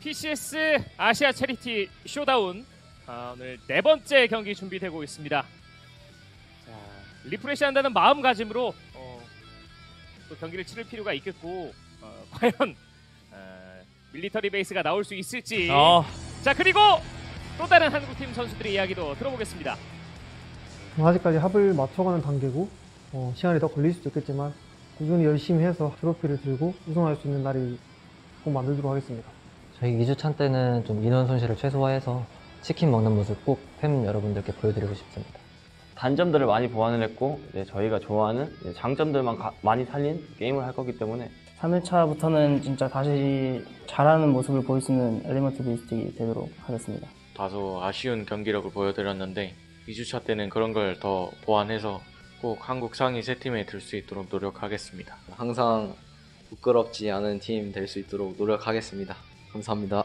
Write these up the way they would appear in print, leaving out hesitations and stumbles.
PCS 아시아 체리티 쇼다운 오늘 네 번째 경기 준비되고 있습니다. 자, 리프레시한다는 마음가짐으로 또 경기를 치를 필요가 있겠고 과연 밀리터리 베이스가 나올 수 있을지. 자, 그리고 또 다른 한국팀 선수들의 이야기도 들어보겠습니다. 아직까지 합을 맞춰가는 단계고 시간이 더 걸릴 수도 있겠지만 꾸준히 열심히 해서 트로피를 들고 우승할 수 있는 날이 꼭 만들도록 하겠습니다. 저희 2주차 때는 좀 인원 손실을 최소화해서 치킨 먹는 모습 꼭 팬 여러분들께 보여드리고 싶습니다. 단점들을 많이 보완을 했고 저희가 좋아하는 장점들만 많이 살린 게임을 할 거기 때문에 3일차부터는 진짜 다시 잘하는 모습을 보일 수 있는 엘리먼트 비스틱이 되도록 하겠습니다. 다소 아쉬운 경기력을 보여드렸는데 2주차 때는 그런 걸 더 보완해서 꼭 한국 상위 세 팀에 들 수 있도록 노력하겠습니다. 항상 부끄럽지 않은 팀 될 수 있도록 노력하겠습니다. 감사합니다.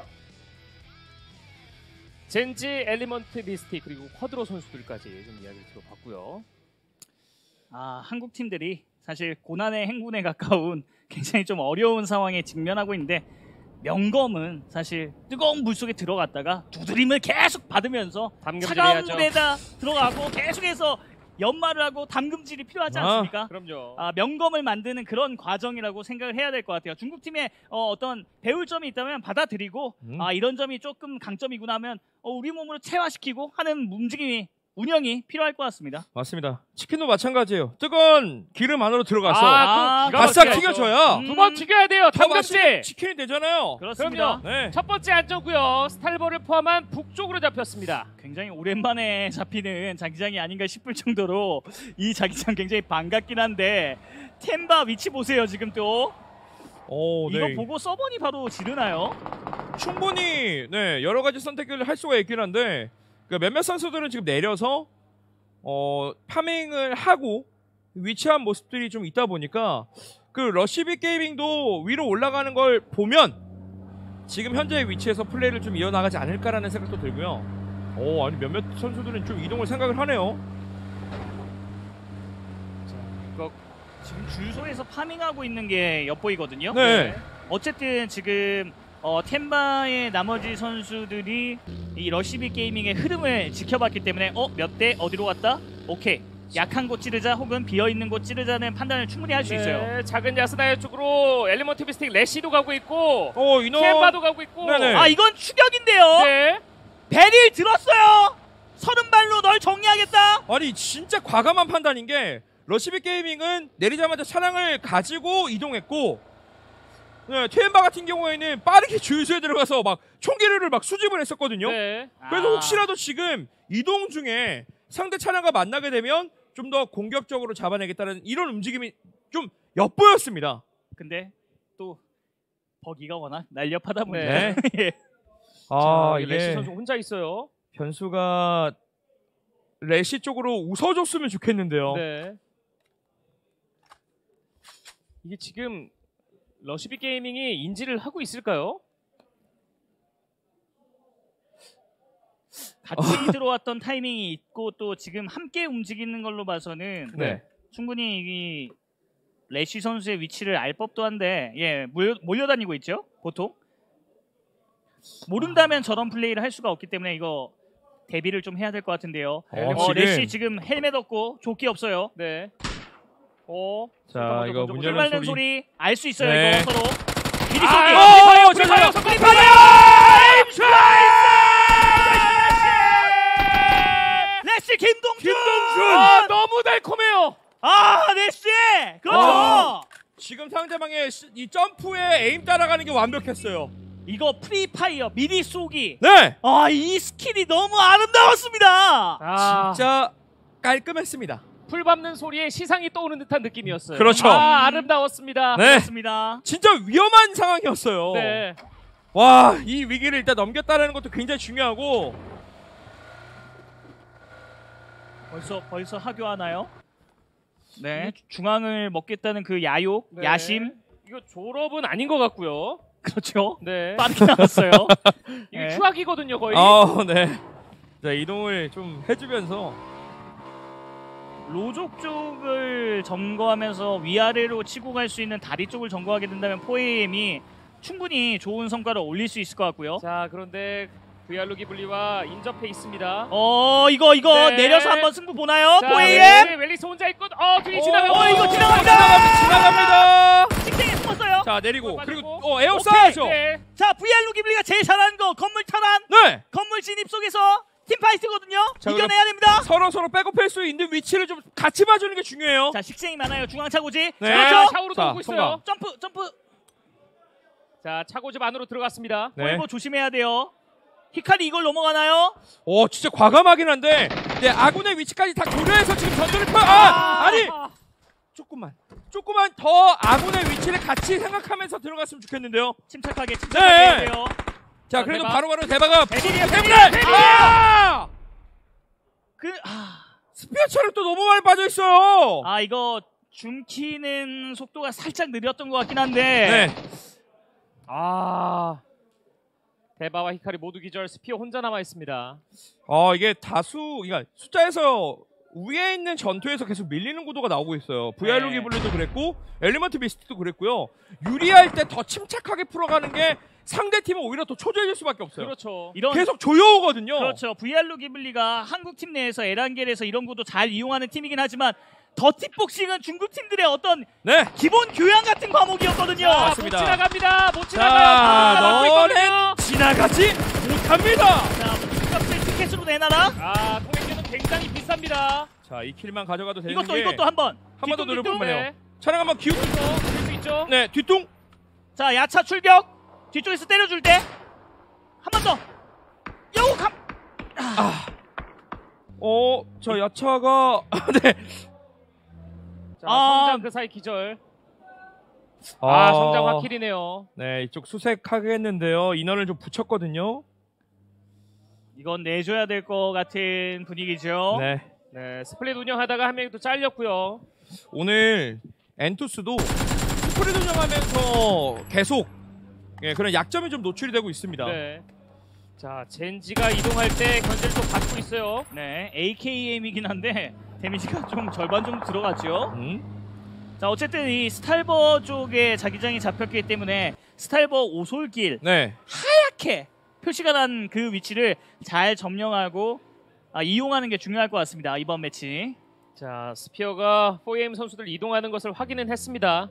젠지, 엘리먼트 비스틱 그리고 쿼드로 선수들까지 좀 이야기를 들어봤고요. 한국 팀들이 사실 고난의 행군에 가까운 굉장히 좀 어려운 상황에 직면하고 있는데 명검은 사실 뜨거운 물 속에 들어갔다가 두드림을 계속 받으면서 차가운 물에다 들어가고 계속해서 연마를 하고 담금질이 필요하지 않습니까? 그럼요. 명검을 만드는 그런 과정이라고 생각을 해야 될 것 같아요. 중국 팀에 어떤 배울 점이 있다면 받아들이고 이런 점이 조금 강점이구나 하면 우리 몸으로 체화시키고 하는 움직임이 운영이 필요할 것 같습니다. 맞습니다. 치킨도 마찬가지예요. 뜨거운 기름 안으로 들어가서 바싹 튀겨줘야 두 번 튀겨야 돼요. 담금질 치킨이 되잖아요. 그렇습니다. 네. 첫 번째 안전구요. 스탈버를 포함한 북쪽으로 잡혔습니다. 굉장히 오랜만에 잡히는 자기장이 아닌가 싶을 정도로 이 자기장 굉장히 반갑긴 한데 템바 위치 보세요. 지금 또 이거 보고 서버니 바로 지르나요? 충분히 여러 가지 선택을 할 수가 있긴 한데 몇몇 선수들은 지금 내려서 파밍을 하고 위치한 모습들이 좀 있다 보니까 그 러시비 게이밍도 위로 올라가는 걸 보면 지금 현재의 위치에서 플레이를 좀 이어나가지 않을까라는 생각도 들고요. 아니 몇몇 선수들은 좀 이동을 생각을 하네요. 자, 이거 지금 주소에서 파밍하고 있는 게 엿보이거든요. 네. 어쨌든 지금 템바의 나머지 선수들이 이 러시비 게이밍의 흐름을 지켜봤기 때문에 몇 대 어디로 갔다? 오케이. 약한 곳 찌르자 혹은 비어있는 곳 찌르자는 판단을 충분히 할 수 있어요. 작은 야스나야 쪽으로 엘리먼트 비스틱 레시도 가고 있고 인원 템바도 가고 있고. 이건 추격인데요. 네. 베릴 들었어요. 30발로 널 정리하겠다. 아니 진짜 과감한 판단인 게 러시비 게이밍은 내리자마자 차량을 가지고 이동했고 템바 같은 경우에는 빠르게 주유소에 들어가서 막 총기류를 막 수집을 했었거든요. 그래서 혹시라도 지금 이동 중에 상대 차량과 만나게 되면 좀 더 공격적으로 잡아내겠다는 이런 움직임이 좀 엿보였습니다. 근데 또 버기가 워낙 날렵하다 보니까 예. 이게 레시 선수 혼자 있어요. 변수가 레시 쪽으로 웃어줬으면 좋겠는데요. 네. 이게 지금 러시비 게이밍이 인지를 하고 있을까요? 같이 들어왔던 타이밍이 있고 또 지금 함께 움직이는 걸로 봐서는 충분히 이 레시 선수의 위치를 알 법도 한데 몰려다니고 있죠. 보통 모른다면 저런 플레이를 할 수가 없기 때문에 이거 대비를 좀 해야 될 것 같은데요. 레시 지금 헬멧 없고 조끼 없어요. 네. 자, 이거 문 문 열는 소리 알 수 있어요. 이거 서로 미리 쏘기. 레시 김동준. 너무 달콤해요. 레시. 그렇죠. 지금 상대방의 이 점프에 에임 따라가는 게 완벽했어요. 이거 프리파이어 미리 쏘기. 네. 이 스킬이 너무 아름다웠습니다. 진짜 깔끔했습니다. 풀 밟는 소리에 시상이 떠오르는 듯한 느낌이었어요. 그렇죠. 아름다웠습니다. 그렇습니다. 진짜 위험한 상황이었어요. 네. 와, 이 위기를 일단 넘겼다는 것도 굉장히 중요하고. 벌써 하교하나요? 네. 중앙을 먹겠다는 그 야욕, 야심. 이거 졸업은 아닌 것 같고요. 그렇죠. 네. 빠르게 나왔어요. 이게 휴학이거든요, 거의. 네. 자, 이동을 좀 해주면서 로족 쪽을 점거하면서 위아래로 치고 갈 수 있는 다리 쪽을 점거하게 된다면 4AM이 충분히 좋은 성과를 올릴 수 있을 것 같고요. 자, 그런데 VR 기블리와 인접해 있습니다. 이거 네. 내려서 한번 승부 보나요? 자, 포에이엠. 웰리스 혼자 있고 뒤에 지나가고 이거 지나갑니다. 지나갑니다. 직장에 숨었어요. 자 내리고 빠지고. 그리고 에어 쌓아야죠. 네. 자, VR 기블리가 제일 잘하는 거 건물 탈환, 네. 건물 진입 속에서 팀파이트거든요. 자, 이겨내야 됩니다. 서로 백업할 수 있는 위치를 좀 같이 봐주는 게 중요해요. 자, 식생이 많아요. 중앙차고지. 네. 그렇죠. 샤오로 자, 돌고 있어요. 점프. 자, 차고집 안으로 들어갔습니다. 네. 폴보 조심해야 돼요. 히카리 이걸 넘어가나요? 진짜 과감하긴 한데 네, 아군의 위치까지 다 고려해서 지금 전투를 아니 조금만 더 아군의 위치를 같이 생각하면서 들어갔으면 좋겠는데요. 침착하게 네. 해야 돼요. 자 그래도 대박. 바로바로 대박아 베릴이야, 때문에 베릴이야! 스피어처럼 또 너무 많이 빠져 있어요. 이거 줌키는 속도가 살짝 느렸던 것 같긴 한데. 네. 대바와 히카리 모두 기절, 스피어 혼자 남아 있습니다. 이게 그러니까 숫자에서 위에 있는 전투에서 계속 밀리는 구도가 나오고 있어요. VR 네. 기블리도 그랬고 엘리먼트 비스트도 그랬고요. 유리할 때 더 침착하게 풀어가는 게 상대 팀은 오히려 더 초조해질 수밖에 없어요. 그렇죠. 이런 계속 조여오거든요. 그렇죠. VR로 기블리가 한국 팀 내에서 에란겔에서 이런 구도 잘 이용하는 팀이긴 하지만 더티복싱은 중국 팀들의 어떤 네. 기본 교양 같은 과목이었거든요. 자, 맞습니다. 못 지나갑니다. 못 자, 지나가요. 너는 지나가지 못합니다. 자, 값을 티켓으로 내놔라. 통행료는 굉장히 비쌉니다. 자, 이 킬만 가져가도 되는 게 이것도 한번. 한 번 더 노려볼만 해요. 네. 차량 한번 기울고 될수 있죠. 네, 뒤통. 자, 야차 출격. 뒤쪽에서 때려줄 때. 한 번 더. 여우 감. 저 야차가 네. 자, 성장 그 사이 기절. 성장 확킬이네요. 네, 이쪽 수색하겠는데요. 인원을 좀 붙였거든요. 이건 내줘야 될 것 같은 분위기죠. 네. 네, 스플릿 운영하다가 한 명이 또 잘렸고요. 오늘 엔투스도 스프릿 운영하면서 계속 그런 약점이 좀 노출이 되고 있습니다. 네. 자, 젠지가 이동할 때 견제를 또 받고 있어요. 네, AKM이긴 한데 데미지가 좀 절반 정도 들어갔죠. 자, 어쨌든 이 스탈버 쪽에 자기장이 잡혔기 때문에 스탈버 오솔길 네. 하얗게 표시가 난 그 위치를 잘 점령하고 이용하는 게 중요할 것 같습니다. 이번 매치. 자, 스피어가 4AM 선수들 이동하는 것을 확인은 했습니다.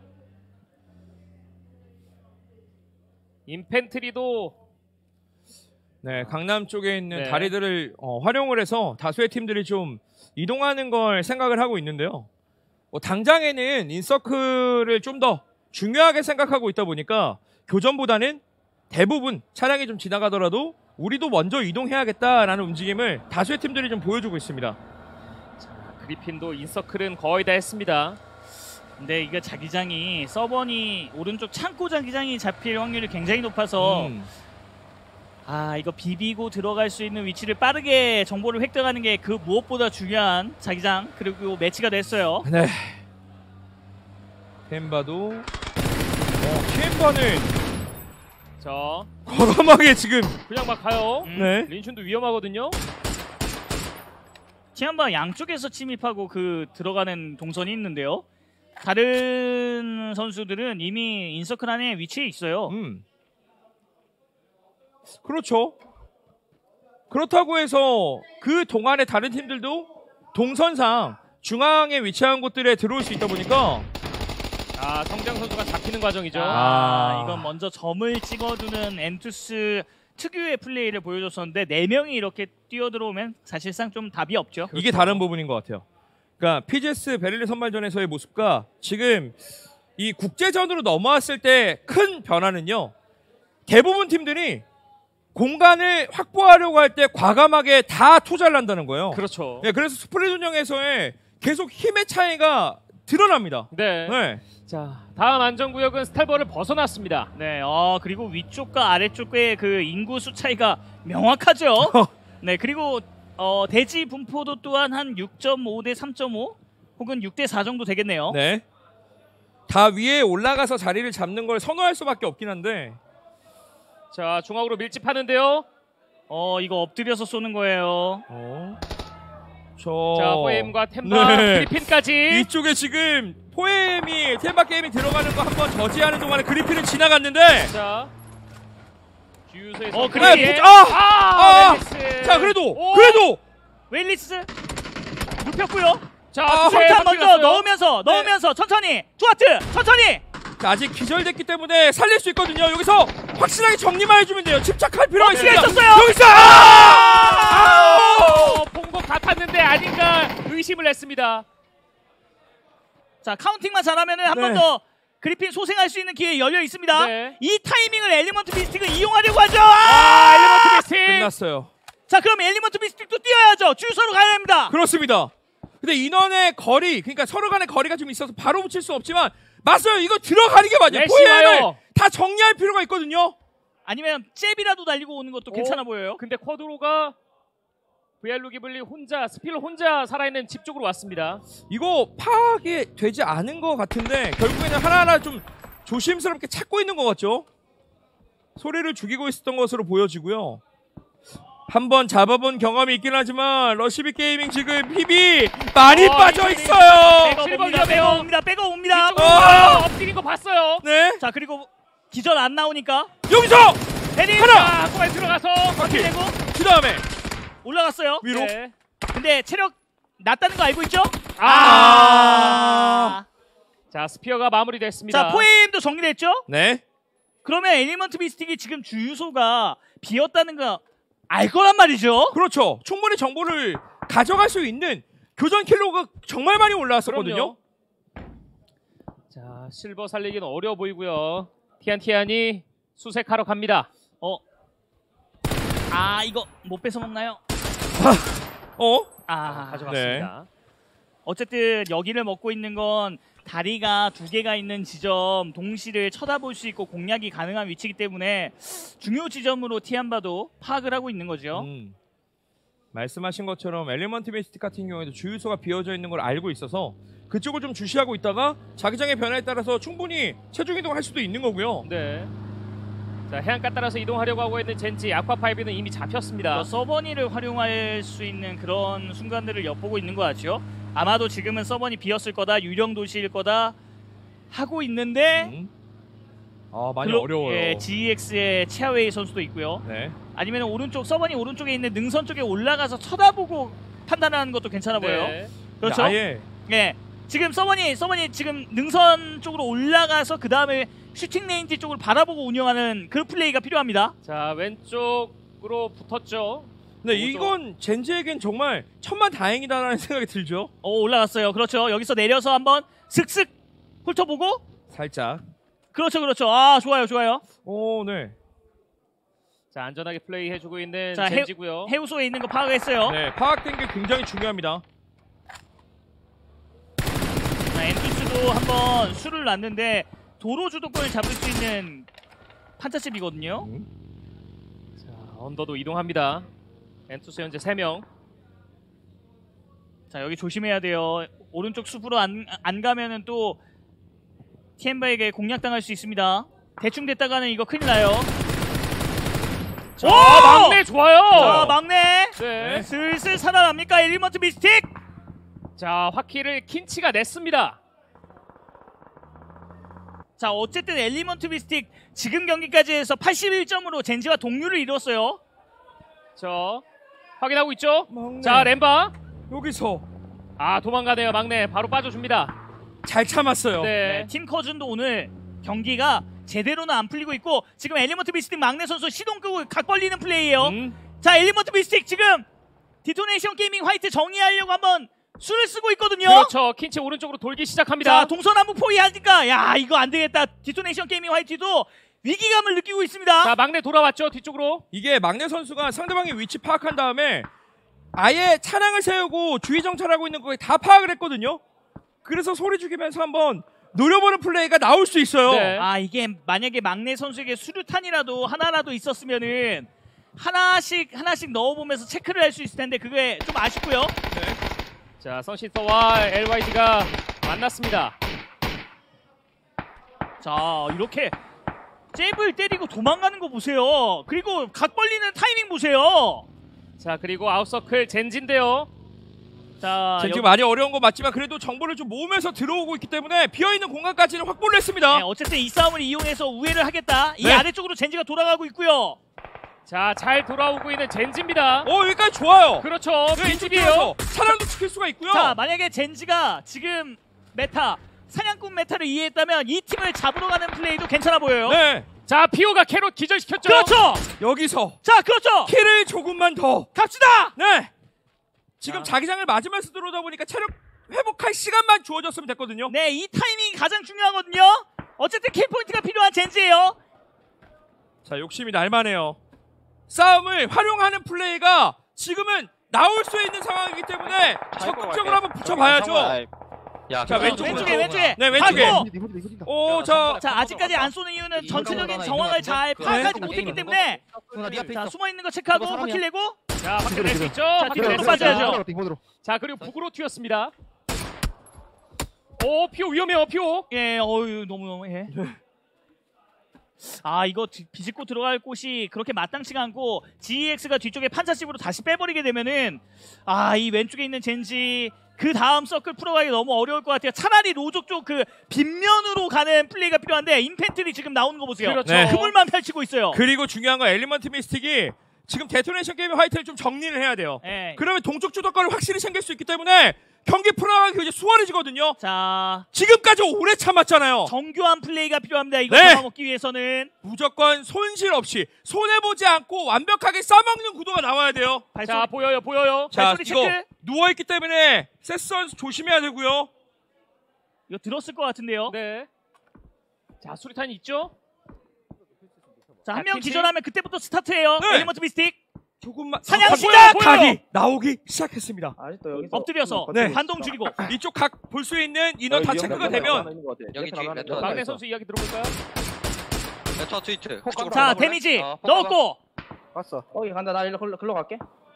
인펜트리도 네, 강남 쪽에 있는 네. 다리들을 활용을 해서 다수의 팀들이 좀 이동하는 걸 생각을 하고 있는데요. 당장에는 인서클을 좀 더 중요하게 생각하고 있다 보니까 교전보다는 대부분 차량이 좀 지나가더라도 우리도 먼저 이동해야겠다라는 움직임을 다수의 팀들이 좀 보여주고 있습니다. 그리핀도 인서클은 거의 다 했습니다. 근데 이게 자기장이 서버니 오른쪽 창고 자기장이 잡힐 확률이 굉장히 높아서 이거 비비고 들어갈 수 있는 위치를 빠르게 정보를 획득하는 게 그 무엇보다 중요한 자기장 그리고 매치가 됐어요. 네. 템바도 템바는 자, 과감하게 지금 그냥 막 가요. 네. 린춘도 위험하거든요. 지난번 양쪽에서 침입하고 들어가는 동선이 있는데요. 다른 선수들은 이미 인서클 안에 위치해 있어요. 그렇죠. 그렇다고 해서 그 동안에 다른 팀들도 동선상 중앙에 위치한 곳들에 들어올 수 있다 보니까 성장 선수가 잡히는 과정이죠. 이건 먼저 점을 찍어두는 엔투스 특유의 플레이를 보여줬었는데 4명이 이렇게 뛰어들어오면 사실상 좀 답이 없죠. 이게 다른 부분인 것 같아요. 그러니까 PGS 베를린 선발전에서의 모습과 지금 이 국제전으로 넘어왔을 때 큰 변화는요. 대부분 팀들이 공간을 확보하려고 할 때 과감하게 다 투자를 한다는 거예요. 그렇죠. 네, 그래서 스프릿 운영에서의 계속 힘의 차이가 드러납니다. 네. 자, 다음 안전구역은 스탈버를 벗어났습니다. 네, 그리고 위쪽과 아래쪽의 그 인구 수 차이가 명확하죠. 네, 그리고 대지 분포도 또한 한 6.5 대 3.5 혹은 6 대 4 정도 되겠네요. 네. 다 위에 올라가서 자리를 잡는 걸 선호할 수밖에 없긴 한데. 자, 중앙으로 밀집하는데요. 이거 엎드려서 쏘는 거예요. 자, 포엠과 템바, 네. 필리핀까지. 이쪽에 지금 포엠이 템바 게임이 들어가는 거 한번 저지하는 동안에 그리핀은 지나갔는데 자, 주유소에서 그래. 웰리스. 자 그래도 오! 웰리스 눕혔고요. 자, 수류탄 먼저 넣으면서 천천히 투하트 천천히. 자, 아직 기절됐기 때문에 살릴 수 있거든요. 여기서 확실하게 정리만 해주면 돼요. 집착할 필요가 필요가 있습니다. 있었어요. 여기서 본것 같았는데 아닌가 의심을 했습니다. 자 카운팅만 잘하면은 한 번 네. 더 그리핀 소생할 수 있는 기회 열려 있습니다. 네. 이 타이밍을 엘리먼트 비스틱을 이용하려고 하죠. 엘리먼트 비스틱. 끝났어요. 자 그럼 엘리먼트 비스틱도 뛰어야죠. 주유소로 가야 됩니다. 그렇습니다. 근데 인원의 거리, 그러니까 서로 간의 거리가 좀 있어서 바로 붙일 수 없지만 맞아요. 이거 들어가는 게 맞아요. 레시 포엠을 와요. 다 정리할 필요가 있거든요. 아니면 잽이라도 달리고 오는 것도 괜찮아 보여요. 근데 쿼드로가 VR 기블리 혼자 스필 혼자 살아있는 집 쪽으로 왔습니다. 이거 파악이 되지 않은 것 같은데 결국에는 하나하나 좀 조심스럽게 찾고 있는 것 같죠? 소리를 죽이고 있었던 것으로 보여지고요. 한번 잡아본 경험이 있긴 하지만 러시비 게이밍 지금 힘이 많이 빠져 있어요. 빼고 옵니다. 엎드린 거 봤어요. 네. 자 그리고 기절 안 나오니까 여기서 헤딩 하나! 한꺼번에 들어가서 오케이. 내고 그 다음에 올라갔어요. 위로. 네. 근데 체력 낮다는 거 알고 있죠? 자, 스피어가 마무리됐습니다. 자 포엠도 정리됐죠? 네. 그러면 엘리먼트 비스틱이 지금 주유소가 비었다는 거 알 거란 말이죠. 그렇죠. 충분히 정보를 가져갈 수 있는 교전 킬로가 정말 많이 올라왔었거든요. 그럼요. 자, 실버 살리기는 어려워 보이고요. 티안티안이 수색하러 갑니다. 이거 못 뺏어 먹나요? 가져갔습니다. 어쨌든 여기를 먹고 있는 건 다리가 2개가 있는 지점 동시를 쳐다볼 수 있고 공략이 가능한 위치이기 때문에 중요 지점으로 티안바도 파악을 하고 있는 거죠. 말씀하신 것처럼 엘리먼트 미스틱 같은 경우에도 주유소가 비어져 있는 걸 알고 있어서 그쪽을 좀 주시하고 있다가 자기장의 변화에 따라서 충분히 체중 이동할 수도 있는 거고요. 네. 자, 해안가 따라서 이동하려고 하고 있는 젠지 아쿠아파이브는 이미 잡혔습니다. 서버니를 활용할 수 있는 그런 순간들을 엿보고 있는 것 같죠. 아마도 지금은 서버니 비었을 거다, 유령 도시일 거다 하고 있는데 많이 어려워요. 예, GEX의 치아웨이 선수도 있고요. 네. 아니면 오른쪽 서버니 오른쪽에 있는 능선 쪽에 올라가서 쳐다보고 판단하는 것도 괜찮아 보여요. 네. 그렇죠? 아예 예. 지금 서버니 지금 능선 쪽으로 올라가서 그 다음에 슈팅 레인지 쪽을 바라보고 운영하는 그 플레이가 필요합니다. 자, 왼쪽으로 붙었죠. 네, 이건 젠지에겐 정말 천만다행이다라는 생각이 들죠. 올라갔어요. 그렇죠. 여기서 내려서 한번 슥슥 훑어보고 살짝. 그렇죠. 좋아요. 네. 자, 안전하게 플레이 해주고 있는 자, 젠지고요. 해우소에 있는 거 파악했어요. 네, 파악된 게 굉장히 중요합니다. 자, 엔투스도 한번 수를 놨는데 도로 주도권을 잡을 수 있는 판타집이거든요. 자, 언더도 이동합니다. 엔투스 현재 3명. 자, 여기 조심해야 돼요. 오른쪽 숲으로 안 가면은 또 티엠바에게 공략당할 수 있습니다. 대충 됐다가는 이거 큰일 나요. 자, 막내 좋아요. 자, 막내. 네. 슬슬 살아납니까? 엘리먼트 미스틱. 자, 화키를 킨치가 냈습니다. 자, 어쨌든 엘리먼트 미스틱 지금 경기까지 해서 81점으로 젠지와 동률을 이뤘어요. 자, 확인하고 있죠? 막내. 자, 렘바. 여기서 도망가네요. 막내 바로 빠져줍니다. 잘 참았어요. 네. 팀 커즌도 오늘 경기가 제대로는 안 풀리고 있고 지금 엘리먼트 미스틱 막내 선수 시동 끄고 각 벌리는 플레이예요. 자, 엘리먼트 미스틱 지금 디토네이션 게이밍 화이트 정리하려고 한번 수를 쓰고 있거든요. 그렇죠. 킨치 오른쪽으로 돌기 시작합니다. 자, 동서남북 포위하니까 야, 이거 안 되겠다. 디토네이션 게이밍 화이트도 위기감을 느끼고 있습니다. 자, 막내 돌아왔죠. 뒤쪽으로. 이게 막내 선수가 상대방의 위치 파악한 다음에 아예 차량을 세우고 주의 정찰하고 있는 거에 다 파악을 했거든요. 그래서 소리 죽이면서 한번 노려보는 플레이가 나올 수 있어요. 네. 이게 만약에 막내 선수에게 수류탄이라도 하나라도 있었으면은 하나씩 넣어보면서 체크를 할 수 있을 텐데 그게 좀 아쉽고요. 자, 선시터와 LYD가 만났습니다. 자, 이렇게 잽을 때리고 도망가는 거 보세요. 그리고 각 벌리는 타이밍 보세요. 자, 그리고 아웃서클 젠지인데요. 자, 젠지가 많이 어려운 건 맞지만 그래도 정보를 좀 모으면서 들어오고 있기 때문에 비어있는 공간까지는 확보를 했습니다. 네, 어쨌든 이 싸움을 이용해서 우회를 하겠다. 이 네. 아래쪽으로 젠지가 돌아가고 있고요. 자, 잘 돌아오고 있는 젠지입니다. 여기까지 좋아요. 그렇죠. 네, 빈집이에요. 이쪽에서 차량도 지킬 수가 있고요. 자, 만약에 젠지가 지금 메타 사냥꾼 메타를 이해했다면 이 팀을 잡으러 가는 플레이도 괜찮아 보여요. 네, 자, 피오가 캐롯 기절시켰죠. 그렇죠. 여기서 자, 그렇죠. 킬을 조금만 더. 갑시다. 네, 지금 자. 자기장을 맞으면서 들어오다 보니까 체력 회복할 시간만 주어졌으면 됐거든요. 네, 이 타이밍이 가장 중요하거든요. 어쨌든 킬 포인트가 필요한 젠지예요. 자, 욕심이 날만해요. 싸움을 활용하는 플레이가 지금은 나올 수 있는 상황이기 때문에 적극적으로 한번 붙여봐야죠. 자, 왼쪽에. 네, 왼쪽에. 받고. 자, 아직까지 안 쏘는 이유는 전체적인 정황을 잘 파악하지 못했기 때문에 자, 숨어 있는 거 체크하고 확킬 내고 자, 확인 낼수 있죠. 자, 확인 뒤로 낼수 빠져야죠. 있죠. 자, 그리고 북으로 튀었습니다. 오, 피오 위험해요, 피오. 예, 어유 너무 예. 아, 이거 비집고 들어갈 곳이 그렇게 마땅치가 않고 GEX가 뒤쪽에 판사식으로 다시 빼버리게 되면은 이 왼쪽에 있는 젠지 그 다음 서클 풀어가기 너무 어려울 것 같아요. 차라리 로족 쪽 그 빗면으로 가는 플레이가 필요한데 인펜트리 지금 나오는 거 보세요. 그렇죠. 네. 그물만 펼치고 있어요. 그리고 중요한 건 엘리먼트 미스틱이 지금 데토네이션 게임의 화이트를 좀 정리를 해야 돼요. 예. 그러면 동쪽 주도권을 확실히 챙길 수 있기 때문에 경기 풀어나가기 굉장히 수월해지거든요. 자, 지금까지 오래 참았잖아요. 정교한 플레이가 필요합니다. 이거 네. 잡아먹기 위해서는 무조건 손실 없이 손해보지 않고 완벽하게 싸먹는 구도가 나와야 돼요. 자, 보여요. 자, 발소리 이거 체크. 누워있기 때문에 세스 선수 조심해야 되고요. 이거 들었을 것 같은데요. 네. 자, 수리탄 있죠? 자, 한 명 킨치? 기절하면 그때부터 스타트예요. 네. 엘리먼트 미스틱 조금만 사냥 아, 시작! 보여요. 각이 나오기 시작했습니다. 아직도 여기서 엎드려서 네. 반동 줄이고 이쪽 각 볼 수 있는 인원 다 체크가 되면 여기 뒤 막내 선수 이야기 들어볼까요? 레터 트위트 자, 데미지 넣었고 봤어. 거기 간다. 나 일로 글로 갈게.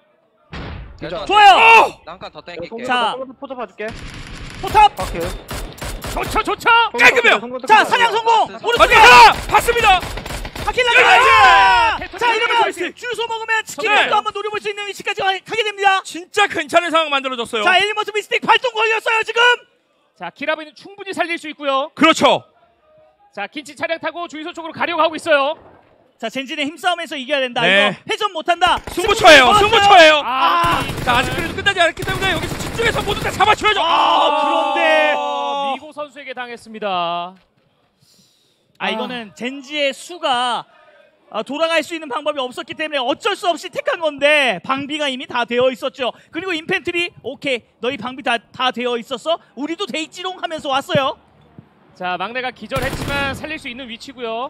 좋아요. 난간 더 땡길게. 자, 포탑 봐줄게. 포탑. 박혀. 좋죠. 깔끔해요. 자, 사냥 성공. 오른쪽에 하나 봤습니다. 하킬 나가. 자, 이러면 나이스. 주소 먹으면 치킨 네. 도 한번 노려볼 수 있는 위치까지 가게 됩니다. 진짜 괜찮은 상황 만들어졌어요. 자, 엘리먼트 미스틱 발동 걸렸어요 지금. 자, 키라비는 충분히 살릴 수 있고요. 그렇죠. 자, 킨치 차량 타고 주유소 쪽으로 가려고 하고 있어요. 자, 젠지는 힘싸움에서 이겨야 된다. 네. 이거 회전 못한다. 승부처예요. 걸었어요. 승부처예요. 아, 자, 아직 그래도 끝나지 않았기 때문에 여기서 집중해서 모두 다 잡아줘야죠. 그런데 미고 선수에게 당했습니다. 이거는 젠지의 수가 돌아갈 수 있는 방법이 없었기 때문에 어쩔 수 없이 택한 건데 방비가 이미 다 되어 있었죠. 그리고 인펜트리 오케이 너희 방비 다 되어 있었어? 우리도 돼 있지롱 하면서 왔어요. 자, 막내가 기절했지만 살릴 수 있는 위치고요.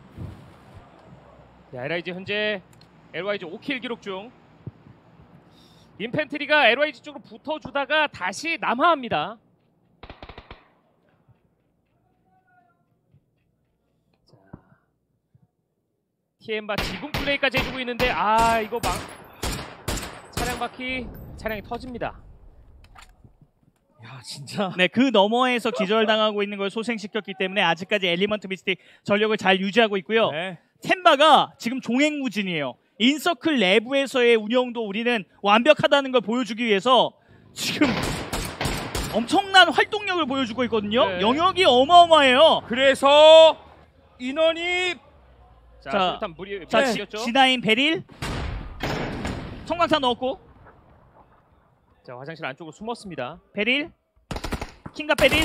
자, LIG 현재 LYG 5킬 기록 중. 인펜트리가 LYG 쪽으로 붙어주다가 다시 남하합니다. 자, TM바 지금 플레이까지 해주고 있는데 이거 차량 바퀴 차량이 터집니다. 야, 진짜. 네, 그 너머에서 기절당하고 있는 걸 소생시켰기 때문에 아직까지 엘리먼트 미스틱 전력을 잘 유지하고 있고요. 네. 템바가 지금 종횡무진이에요. 인서클 내부에서의 운영도 우리는 완벽하다는 걸 보여주기 위해서 지금 엄청난 활동력을 보여주고 있거든요. 네. 영역이 어마어마해요. 그래서 인원이 자, 일단 무리 자, 무리였죠. G9 베릴 성광탄 넣었고 자, 화장실 안쪽으로 숨었습니다. 베릴 킹과 베릴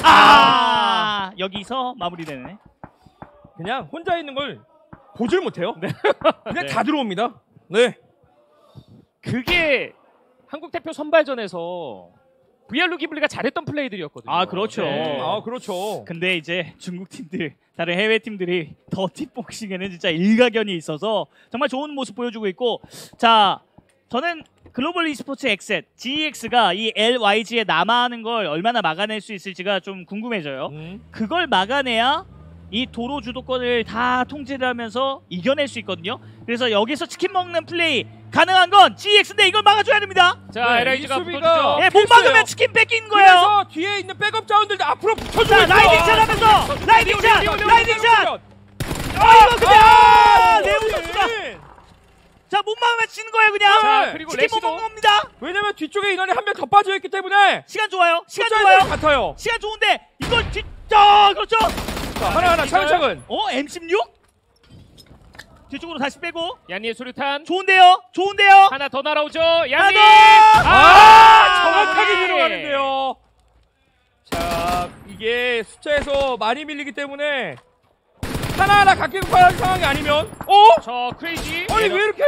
여기서 마무리되네. 그냥 혼자 있는 걸 보질 못해요. 그냥 네. 다 들어옵니다. 네. 그게 한국 대표 선발전에서 VR 기블리가 잘했던 플레이들이었거든요. 그렇죠. 네. 그렇죠. 근데 이제 중국 팀들, 다른 해외 팀들이 더티복싱에는 진짜 일가견이 있어서 정말 좋은 모습 보여주고 있고, 자, 저는 글로벌 e스포츠 엑셋, GEX가 이 LYG에 남아하는 걸 얼마나 막아낼 수 있을지가 좀 궁금해져요. 그걸 막아내야 이 도로 주도권을 다 통제를 하면서 이겨낼 수 있거든요. 그래서 여기서 치킨 먹는 플레이 가능한 건 GEX인데 이걸 막아줘야 됩니다. 자, 네, LIG가 이 수비가 붙어주죠. 못 필수예요. 막으면 치킨 뺏긴 거예요. 그래서 뒤에 있는 백업 자원들도 앞으로 붙여주고 자, 있어요. 라이딩샷 하면서 라이딩샷! 라이딩샷! 이거 그냥 레오 선수가 자, 못 막으면 지는 거예요, 그냥. 자, 그리고 치킨 못 레시도. 먹는 겁니다. 왜냐면 뒤쪽에 인원이 한 명 더 빠져있기 때문에 시간 좋아요. 시간 숫자의 좋아요. 차이 같아요. 시간 좋은데 이걸 자, 그렇죠. 자, 하나하나 차근차근. M16? 뒤쪽으로 다시 빼고. 얀니의 수류탄. 좋은데요. 좋은데요. 하나 더 날아오죠. 하나 얀니. 더! 정확하게 마무리. 들어가는데요. 자, 이게 숫자에서 많이 밀리기 때문에 하나하나 각기 급한 상황이 아니면 저 크레이지. 아니 왜 이렇게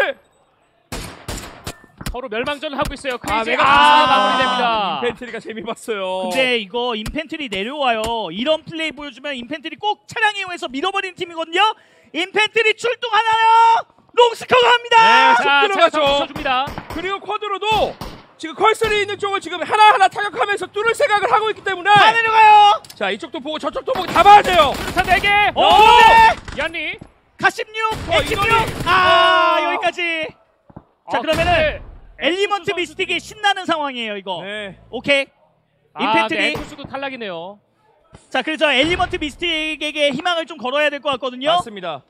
서로 멸망전을 하고 있어요. 크레이지. 메가 마무리됩니다. 인펜트리가 재미봤어요. 근데 이거 인펜트리 내려와요. 이런 플레이 보여주면 인펜트리 꼭 차량 이용해서 밀어버리는 팀이거든요. 인펜트리 출동하나요? 롱스커가 합니다. 네, 자, 들어가죠. 붙여줍니다. 그리고 쿼드로도 지금 컬슬이 있는 쪽을 지금 하나하나 타격하면서 뚫을 생각을 하고 있기 때문에 다 내려가요. 자, 이쪽도 보고 저쪽도 보고 다 봐야 돼요. 수류탄 4개. 오! 얀니. 가십육, 액십육. 이거는- 여기까지. 자, 그러면은 엘리먼트 미스틱이 신나는 상황이에요, 이거. 네. 오케이. 인펜트리. 에투스도 탈락이네요. 자, 그래서 엘리먼트 미스틱에게 희망을 좀 걸어야 될 것 같거든요. 맞습니다.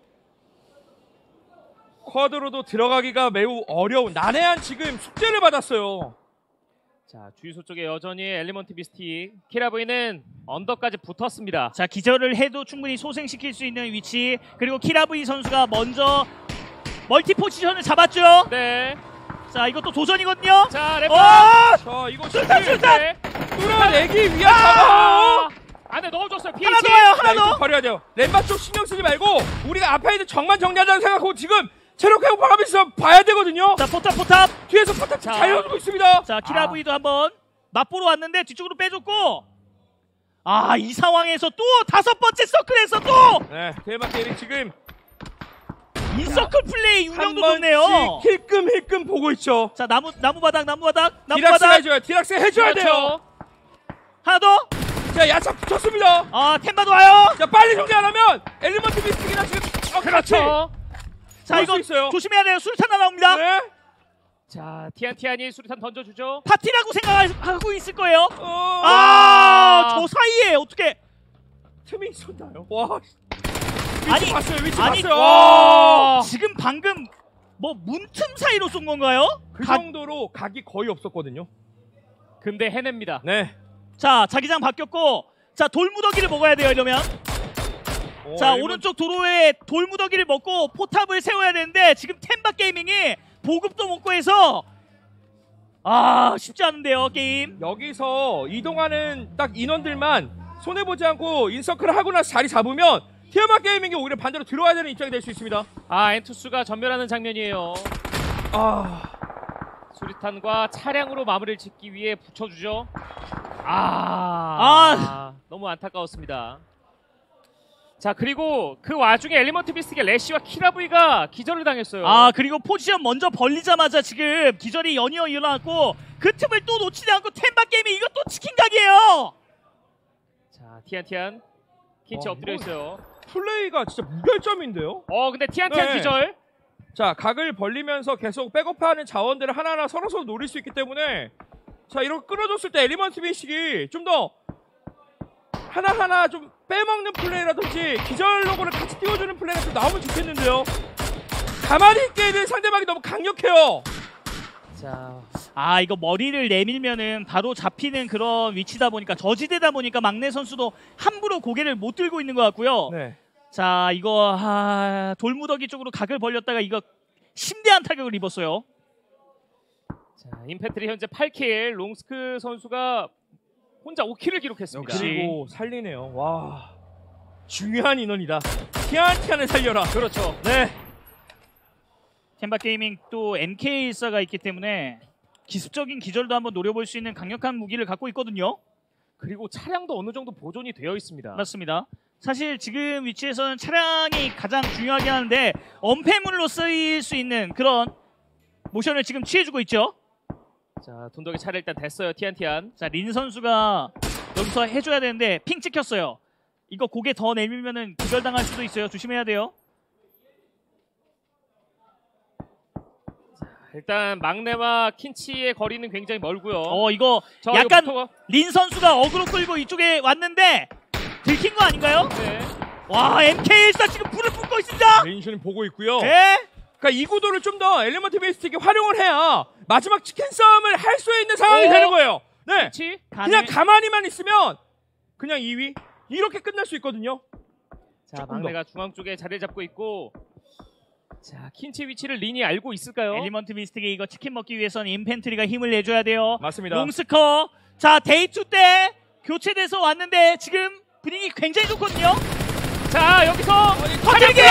쿼드로도 들어가기가 매우 어려운 난해한 지금 숙제를 받았어요. 자, 주유소 쪽에 여전히 엘리먼트 미스틱. 키라브이는 언더까지 붙었습니다. 자, 기절을 해도 충분히 소생시킬 수 있는 위치. 그리고 키라브이 선수가 먼저 멀티 포지션을 잡았죠. 네. 자, 이것도 도전이거든요. 자, 어! 랩. 자, 이거 술탄, 지금 술탄! 네. 뚫어내기 위한 작업. 안에 넣어줬어요. 하나 더 와요, 하나 자, 이쪽 더. 버려야 돼요. 램바 쪽 신경 쓰지 말고 우리가 앞에 있는 정만 정리하자고 생각하고 지금 체력 회복하면서 봐야 되거든요. 자, 포탑. 뒤에서 포탑 자. 잘 해주고 있습니다. 자, 키라브이도 한번 맛보러 왔는데 뒤쪽으로 빼줬고. 아, 이 상황에서 또 5번째 서클에서 또 네, 대박 게임 지금 인서클 플레이 한 운영도 번씩 좋네요. 힐끔 보고 있죠. 자, 나무바닥. 디락스 해줘요. 디락스 해줘야 돼요. 그렇죠. 하나 더. 자, 야차 붙였습니다. 아, 템바도 와요. 자, 빨리 정리 안 하면 엘리먼트 미스틱이나 지금 같이 그렇죠. 자, 그럴 이거 수 있어요. 조심해야 돼요. 술탄 하나 나옵니다. 네. 자, 티안티안이 수류탄 던져주죠. 파티라고 생각하고 있을 거예요. 아, 저 사이에 어떻게 틈이 있었나요? 와. 아니, 위치 봤어요. 위치 아니, 봤어요. 와, 지금 방금 뭐 문틈 사이로 쏜 건가요? 그 정도로 각이 거의 없었거든요. 근데 해냅니다. 네. 자, 자기장 바뀌었고, 자, 돌무더기를 먹어야 돼요, 이러면. 자, 오른쪽 도로에 돌무더기를 먹고 포탑을 세워야 되는데 지금 템바 게이밍이 보급도 먹고 해서 쉽지 않은데요, 게임. 여기서 이동하는 딱 인원들만 손해보지 않고 인서클을 하고 나서 자리 잡으면 티어마 게이밍이 오히려 반대로 들어와야 되는 입장이 될 수 있습니다. 엔투스가 전멸하는 장면이에요. 수류탄과 차량으로 마무리를 짓기 위해 붙여주죠. 너무 안타까웠습니다. 자, 그리고 그 와중에 엘리먼트 비스틱의 레시와 키라브이가 기절을 당했어요. 그리고 포지션 먼저 벌리자마자 지금 기절이 연이어 일어났고 그 틈을 또 놓치지 않고 템바 게이밍 이것도 치킨 각이에요. 자, 티안티안 킨치 엎드려 있어요. 플레이가 진짜 무결점인데요. 근데 티안티안 네. 기절. 자, 각을 벌리면서 계속 백업하는 자원들을 하나하나 서로 노릴 수 있기 때문에 자, 이렇게 끌어줬을 때 엘리먼트 비식이 좀 더 하나하나 좀 빼먹는 플레이라든지 기절 로고를 같이 띄워주는 플레이가 좀 나오면 좋겠는데요. 가만히 있기에는 상대방이 너무 강력해요. 자, 이거 머리를 내밀면은 바로 잡히는 그런 위치다 보니까 저지대다 보니까 막내 선수도 함부로 고개를 못 들고 있는 것 같고요. 네. 자, 이거 돌무더기 쪽으로 각을 벌렸다가 이거 심대한 타격을 입었어요. 자, 인펜트리 현재 8킬, 롱스크 선수가 혼자 5킬을 기록했습니다. 그리고 살리네요. 와, 중요한 인원이다. 티안티안을 살려라. 그렇죠. 네. 템바 게이밍 또 MK14가 있기 때문에 기습적인 기절도 한번 노려볼 수 있는 강력한 무기를 갖고 있거든요. 그리고 차량도 어느 정도 보존이 되어 있습니다. 맞습니다. 사실 지금 위치에서는 차량이 가장 중요하긴 하는데 엄폐물로 쓰일 수 있는 그런 모션을 지금 취해주고 있죠. 자, 돈덕이 차를 일단 댔어요. 티안티안. 자, 린 선수가 여기서 해줘야 되는데 핑 찍혔어요. 이거 고개 더 내밀면은 기절당할 수도 있어요. 조심해야 돼요. 일단 막내와 킨치의 거리는 굉장히 멀고요. 이거 자, 약간 이거 린 선수가 어그로 끌고 이쪽에 왔는데 들킨 거 아닌가요? 네. 와, MK14 지금 불을 뿜고 있습니다. 레인슈는 보고 있고요. 네. 그러니까 이 구도를 좀 더 엘리먼트 베이스틱이 활용을 해야 마지막 치킨 싸움을 할 수 있는 상황이 되는 거예요. 네, 그렇지? 그냥 가만히만 있으면 그냥 2위 이렇게 끝날 수 있거든요. 자, 조금 막내가 중앙 쪽에 자리를 잡고 있고, 자, 킨치 위치를 린이 알고 있을까요? 엘리먼트 미스틱이 이거 치킨 먹기 위해서는 인펜트리가 힘을 내줘야 돼요. 맞습니다. 롱스커. 자, 데이2 때 교체돼서 왔는데 지금 분위기 굉장히 좋거든요. 자, 여기서 터뜨리기!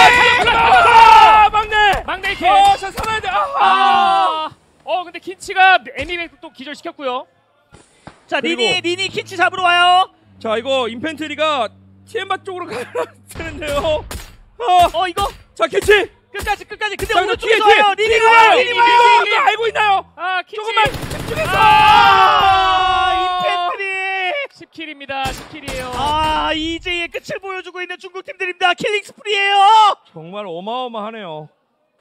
막내! 막내 킬! 자, 살아야 돼! 근데 킨치가 애니백 또 기절시켰고요. 자, 그리고- 리니 킨치 잡으러 와요. 자, 이거 인펜트리가 TM바 쪽으로 가야 되는데요. 이거 자, 캐치! 끝까지. 근데 자, 오른쪽에서 뒤에! 와요. 리니 와요. 이거 알고 있나요? 킨치! 조금만 집중해서! 인펜트리. 10킬입니다. 10킬이에요. 이제의 끝을 보여주고 있는 중국 팀들입니다. 킬링 스프리예요. 정말 어마어마하네요.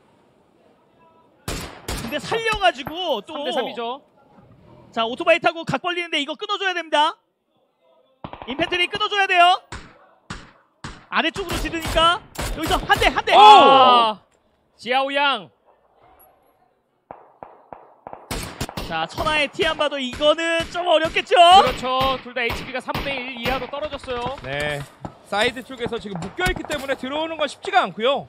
근데 살려가지고 또 3대3이죠. 자, 오토바이 타고 각 벌리는데 이거 끊어줘야 됩니다. 인펜트리 끊어줘야 돼요. 아래쪽으로 지르니까 여기서 한 대. 지아오양. 자, 천하의 티 안 봐도 이거는 좀 어렵겠죠? 그렇죠. 둘 다 HP가 3분의 1 이하로 떨어졌어요. 네, 사이드 쪽에서 지금 묶여있기 때문에 들어오는 건 쉽지가 않고요.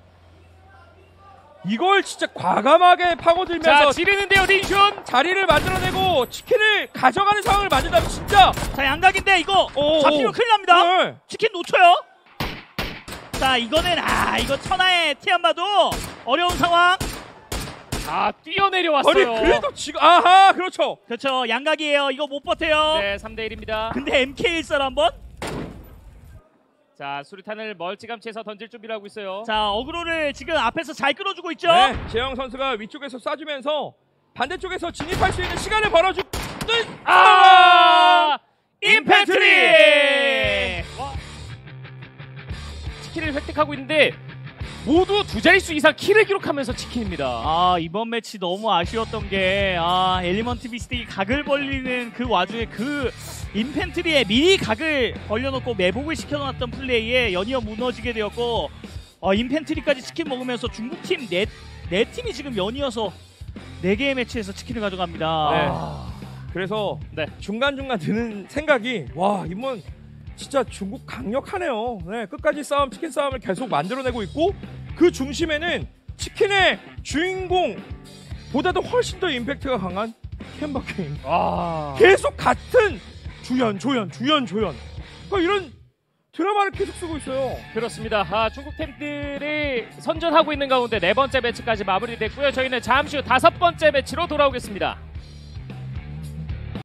이걸 진짜 과감하게 파고들면서 자, 지르는데요, 린슌. 자리를 만들어내고 치킨을 가져가는 상황을 만든다면 진짜 자, 양각인데 이거 잡히면 큰일 납니다. 네. 치킨 놓쳐요. 자, 이거는 이거 천하의 티 안 봐도 어려운 상황. 뛰어내려왔어요. 아니 그래도 지금 그렇죠. 그렇죠. 양각이에요. 이거 못 버텨요. 네, 3대1입니다. 근데 MK14를 한번. 자, 수류탄을 멀찌감치해서 던질 준비를 하고 있어요. 자, 어그로를 지금 앞에서 잘 끌어주고 있죠. 네, 재영 선수가 위쪽에서 쏴주면서 반대쪽에서 진입할 수 있는 시간을 벌어주는 인펜트리! 치킨을 획득하고 있는데 모두 두 자릿수 이상 킬을 기록하면서 치킨입니다. 이번 매치 너무 아쉬웠던 게 엘리먼트 비스틱이 각을 벌리는 그 와중에 그 인펜트리에 미리 각을 벌려놓고 매복을 시켜놨던 플레이에 연이어 무너지게 되었고 인펜트리까지 치킨 먹으면서 중국팀 네 팀이 지금 연이어서 4개의 매치에서 치킨을 가져갑니다. 네. 그래서 중간중간 드는 생각이 이번 진짜 중국 강력하네요. 네, 끝까지 싸움, 치킨 싸움을 계속 만들어내고 있고 그 중심에는 치킨의 주인공보다도 훨씬 더 임팩트가 강한 캔바 게임. 계속 같은 주연. 그러니까 이런 드라마를 계속 쓰고 있어요. 그렇습니다. 중국 팀들이 선전하고 있는 가운데 4번째 매치까지 마무리됐고요. 저희는 잠시 후 5번째 매치로 돌아오겠습니다.